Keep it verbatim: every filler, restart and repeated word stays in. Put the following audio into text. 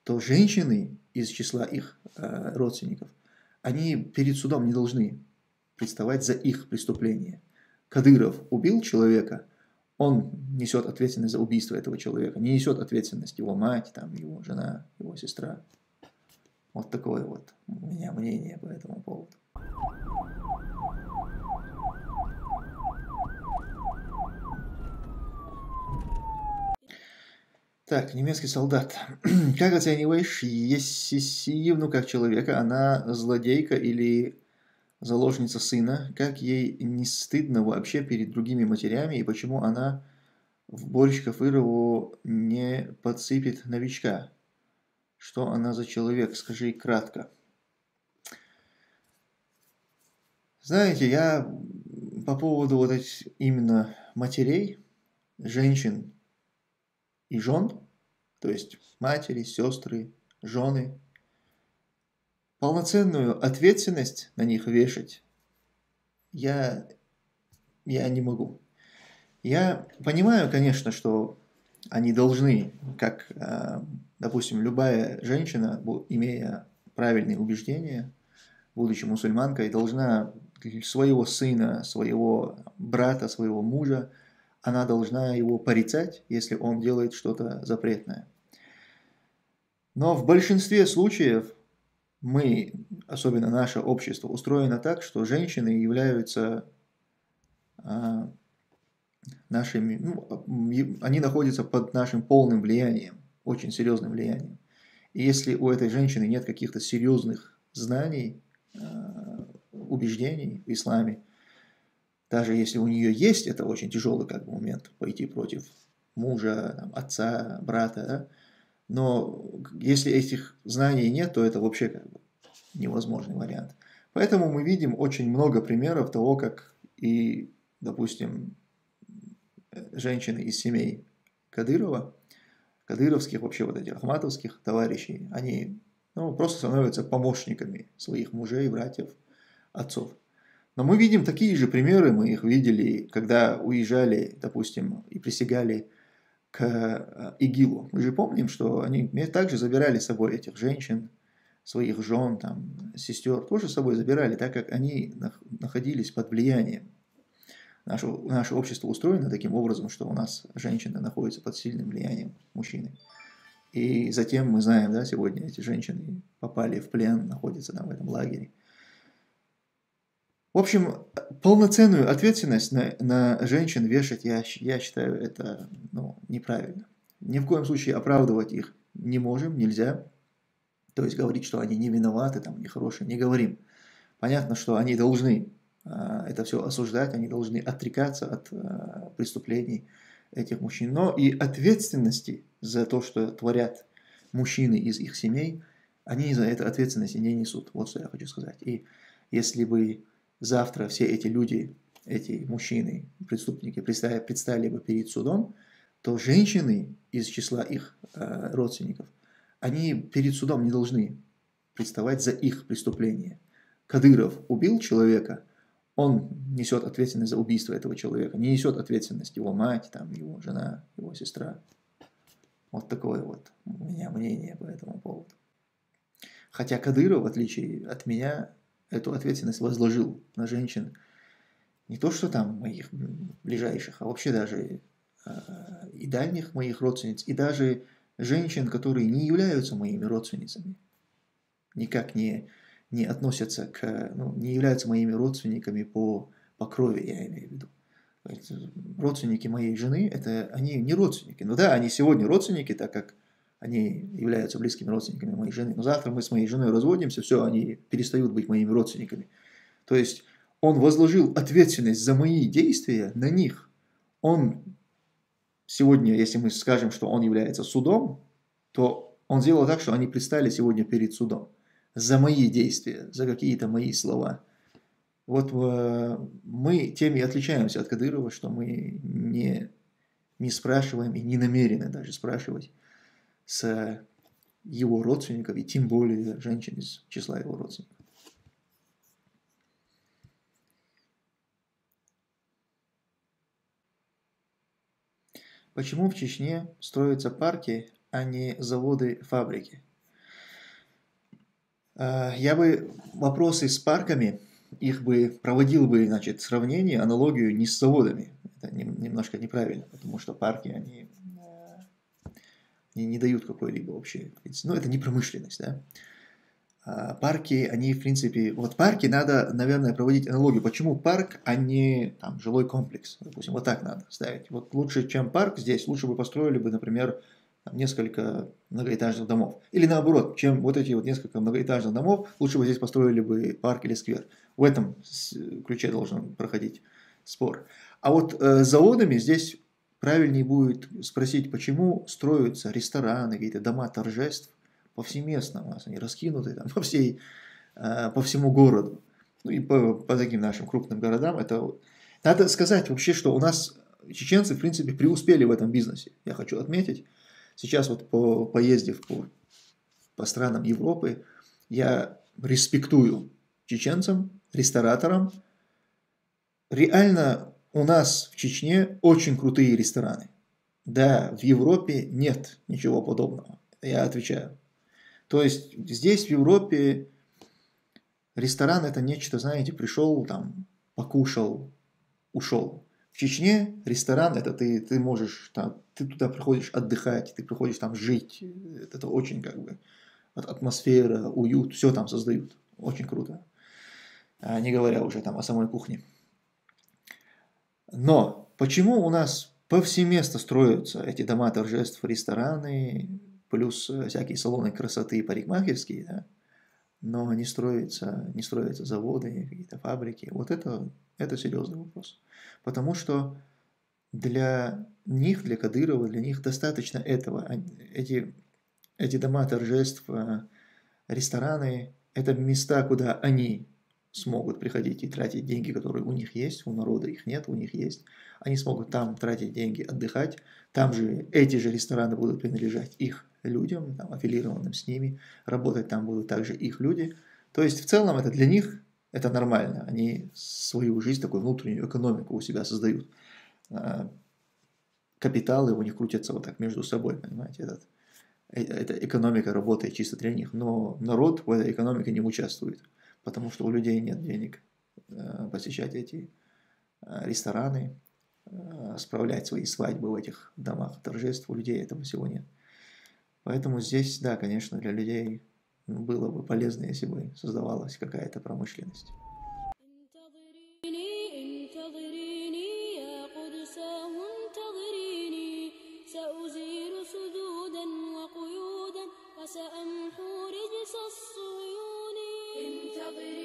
то женщины из числа их э, родственников, они перед судом не должны представать за их преступление. Кадыров убил человека, он несет ответственность за убийство этого человека, не несет ответственность его мать, там, его жена, его сестра. Вот такое вот у меня мнение по этому поводу. Так, немецкий солдат. Как оцениваешь Ессисиевну как человека? Она злодейка или заложница сына? Как ей не стыдно вообще перед другими матерями? И почему она в борщ Кафырову не подсыпет новичка? Что она за человек? Скажи кратко. Знаете, я по поводу вот этих именно матерей, женщин и жен, то есть матери, сестры, жены, полноценную ответственность на них вешать я, я не могу. Я понимаю, конечно, что они должны, как, допустим, любая женщина, имея правильные убеждения, будучи мусульманкой, должна своего сына, своего брата, своего мужа, она должна его порицать, если он делает что-то запретное. Но в большинстве случаев мы, особенно наше общество, устроено так, что женщины являются а, нашими, ну, они находятся под нашим полным влиянием, очень серьезным влиянием. И если у этой женщины нет каких-то серьезных знаний, а, убеждений в исламе, даже если у нее есть, это очень тяжелый как бы момент, пойти против мужа, там, отца, брата, да? Но если этих знаний нет, то это вообще как бы невозможный вариант. Поэтому мы видим очень много примеров того, как и, допустим, женщины из семей Кадырова, кадыровских, вообще вот этих ахматовских товарищей, они ну, просто становятся помощниками своих мужей, братьев, отцов. Но мы видим такие же примеры, мы их видели, когда уезжали, допустим, и присягали к ИГИЛу. Мы же помним, что они также забирали с собой этих женщин, своих жен, там, сестер, тоже с собой забирали, так как они находились под влиянием. Наше, наше общество устроено таким образом, что у нас женщины находятся под сильным влиянием мужчины. И затем мы знаем, да, сегодня эти женщины попали в плен, находятся там в этом лагере. В общем, полноценную ответственность на, на женщин вешать, я, я считаю, это ну, неправильно. Ни в коем случае оправдывать их не можем, нельзя. То есть говорить, что они не виноваты, там, нехорошие, не говорим. Понятно, что они должны а, это все осуждать, они должны отрекаться от а, преступлений этих мужчин. Но и ответственности за то, что творят мужчины из их семей, они за это ответственности не несут. Вот что я хочу сказать. И если бы завтра все эти люди, эти мужчины, преступники предстали, предстали бы перед судом, то женщины из числа их э, родственников, они перед судом не должны представать за их преступление. Кадыров убил человека, он несет ответственность за убийство этого человека, не несет ответственность его мать, там, его жена, его сестра. Вот такое вот у меня мнение по этому поводу. Хотя Кадыров, в отличие от меня, эту ответственность возложил на женщин не то, что там моих ближайших, а вообще даже э, и дальних моих родственниц, и даже женщин, которые не являются моими родственницами, никак не, не относятся к, ну, не являются моими родственниками по, по крови, я имею в виду. Родственники моей жены, это они не родственники. Ну да, они сегодня родственники, так как они являются близкими родственниками моей жены. Но завтра мы с моей женой разводимся, все, они перестают быть моими родственниками. То есть он возложил ответственность за мои действия на них. Он сегодня, если мы скажем, что он является судом, то он сделал так, что они предстали сегодня перед судом за мои действия, за какие-то мои слова. Вот мы тем и отличаемся от Кадырова, что мы не, не спрашиваем и не намерены даже спрашивать с его родственников, и тем более женщин из числа его родственников. Почему в Чечне строятся парки, а не заводы, фабрики? А, Я бы вопросы с парками, их бы проводил бы, значит, сравнение, аналогию не с заводами. Это нем- немножко неправильно, потому что парки, они э, не, не дают какой-либо вообще, ну, это не промышленность, да. А парки, они, в принципе, вот парки надо, наверное, проводить аналогию. Почему парк, а не там жилой комплекс? Допустим, вот так надо ставить. Вот лучше, чем парк здесь, лучше бы построили бы, например, там несколько многоэтажных домов. Или наоборот, чем вот эти вот несколько многоэтажных домов, лучше бы здесь построили бы парк или сквер. В этом ключе должен проходить спор. А вот э, с заводами здесь правильнее будет спросить, почему строятся рестораны, какие-то дома торжеств повсеместно. У нас они раскинуты там, по, всей, э, по всему городу. Ну и по, по таким нашим крупным городам. Это... вот- Надо сказать вообще, что у нас чеченцы, в принципе, преуспели в этом бизнесе. Я хочу отметить. Сейчас вот по, поездив по, по странам Европы, я респектую чеченцам, рестораторам. Реально у нас в Чечне очень крутые рестораны. Да, в Европе нет ничего подобного. Я отвечаю. То есть здесь, в Европе, ресторан это нечто, знаете, пришел, там, покушал, ушел. В Чечне ресторан это ты, ты можешь, там, ты туда приходишь отдыхать, ты приходишь там жить. Это очень как бы атмосфера, уют, все там создают. Очень круто. А не говоря уже там о самой кухне. Но почему у нас повсеместно строятся эти дома торжеств, рестораны, плюс э, всякие салоны красоты и парикмахерские, да? Но не строятся, не строятся заводы, какие-то фабрики. Вот это, это серьезный вопрос. Потому что для них, для Кадырова, для них достаточно этого. Они- Эти, эти дома торжеств, э, рестораны– это места, куда они смогут приходить и тратить деньги, которые у них есть, у народа их нет, у них есть. Они смогут там тратить деньги, отдыхать. Там же эти же рестораны будут принадлежать их людям, там, аффилированным с ними. Работать там будут также их люди. То есть в целом это для них это нормально. Они свою жизнь, такую внутреннюю экономику у себя создают. А, Капиталы у них крутятся вот так между собой, понимаете, этот э- эта экономика работает чисто для них, но народ в этой экономике не участвует, потому что у людей нет денег э, посещать эти э, рестораны, э, справлять свои свадьбы в этих домах торжеств, у людей этого всего нет. Поэтому здесь, да, конечно, для людей было бы полезно, если бы создавалась какая-то промышленность. انتظريني انتظريني يا قدساه انتظريني سأزيل سدودا وقيودا وسأمحو رجس الصهيون انتظريني